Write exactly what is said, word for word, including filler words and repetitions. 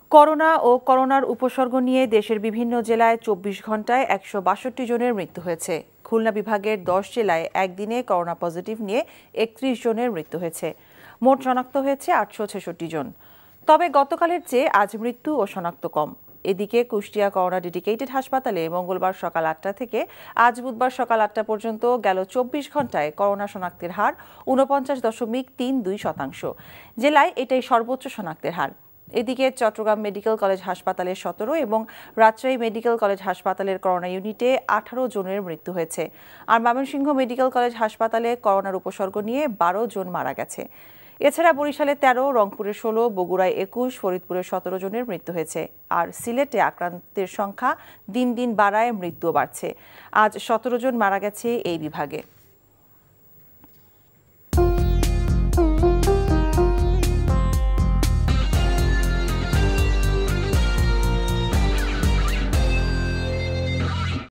Corona ও করোনার উপসর্গ নিয়ে দেশের বিভিন্ন জেলায় চব্বিশ ঘন্টায় একশো বাষট্টি জনের মৃত্যু হয়েছে। খুলনা বিভাগের দশ জেলায় একদিনে করোনা পজিটিভ নিয়ে একত্রিশ জনের মৃত্যু হয়েছে। মোট শনাক্ত হয়েছে আটশো ছেষট্টি জন। তবে গতকালের চেয়ে আজ মৃত্যু ও শনাক্ত কম। এদিকে কুষ্টিয়া করোনা ডেডিকেটেড হাসপাতালে মঙ্গলবার সকাল আটটা থেকে আজ বুধবার সকাল আটটা পর্যন্ত গেল চব্বিশ ঘন্টায় করোনা শনাক্তের হার ঊনপঞ্চাশ দশমিক তিন দুই শতাংশ। জেলায় এটাই সর্বোচ্চ শনাক্তের হার। এদিকে চট্টগ্রাম মেডিকেল কলেজ হাসপাতালের সতেরো এবং রাজশাহী মেডিকেল কলেজ হাসপাতালের করোনা ইউনিটে আঠারো জনের মৃত্যু হয়েছে। আর ময়মনসিংহ মেডিকেল কলেজ হাসপাতালে করোনার উপসর্গ নিয়ে বারো জন মারা গেছে। এছাড়া বরিশালে তেরো, রংপুরে ষোলো, বগুড়ায় একুশ, ফরিদপুরে সতেরো জনের মৃত্যু হয়েছে। আর সিলেটে আক্রান্তের সংখ্যা দিন দিন বাড়ায়, মৃত্যুও বাড়ছে। আজ সতেরো জন মারা গেছে এই বিভাগে।